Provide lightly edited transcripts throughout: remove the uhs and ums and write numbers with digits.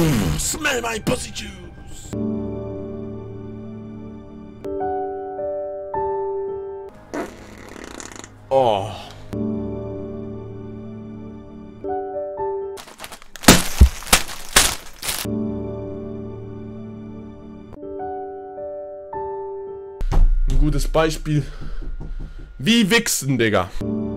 Smell my pussy juice! Oh. Ein gutes Beispiel. Wie wichsen, Digga.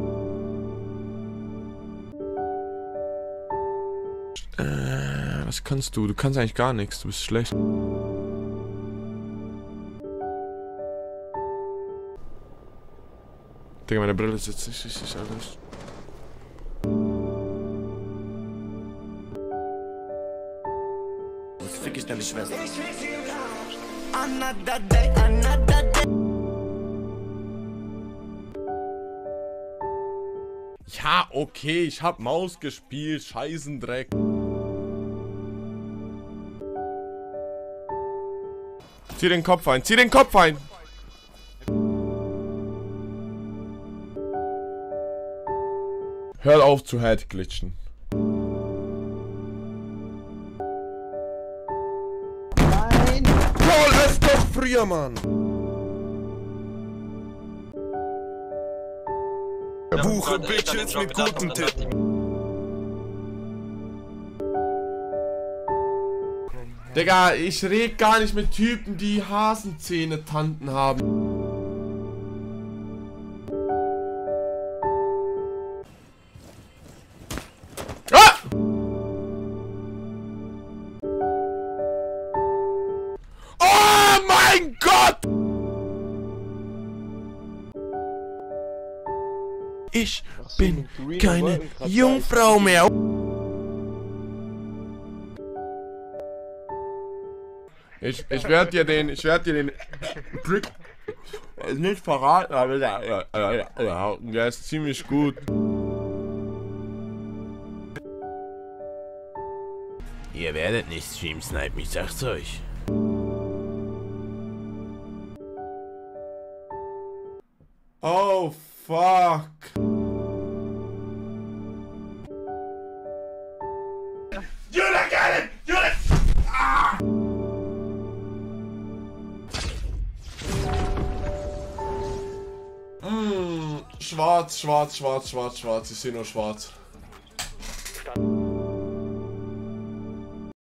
Was kannst du? Du kannst eigentlich gar nichts. Du bist schlecht. Digga, meine Brille ist jetzt nicht richtig alles. Was fick ich deine Schwester? Ja, okay, ich hab Maus gespielt. Scheißendreck. Zieh den Kopf ein, zieh den Kopf ein! Hör auf zu headglitchen. Nein! Call es doch früher, Mann! Buche Bitches mit guten Titten. Digga, ich red gar nicht mit Typen, die Hasenzähne-Tanten haben. Ah! Oh mein Gott! Ich bin keine Jungfrau mehr. Ich werde dir den Trick nicht verraten, aber der ist ziemlich gut. Ihr werdet nicht Stream snipen, ich sag's euch. Oh fuck. Judah, get it! Judah! Ah! Schwarz, schwarz, schwarz, schwarz, schwarz. Ich sehe nur schwarz.